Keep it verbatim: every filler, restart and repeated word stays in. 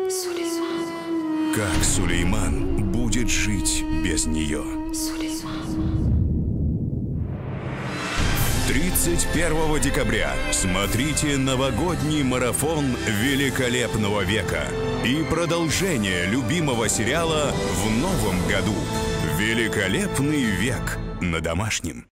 Как Сулейман будет жить без нее? тридцать первого декабря смотрите новогодний марафон великолепного века и продолжение любимого сериала в новом году. Великолепный век на Домашнем.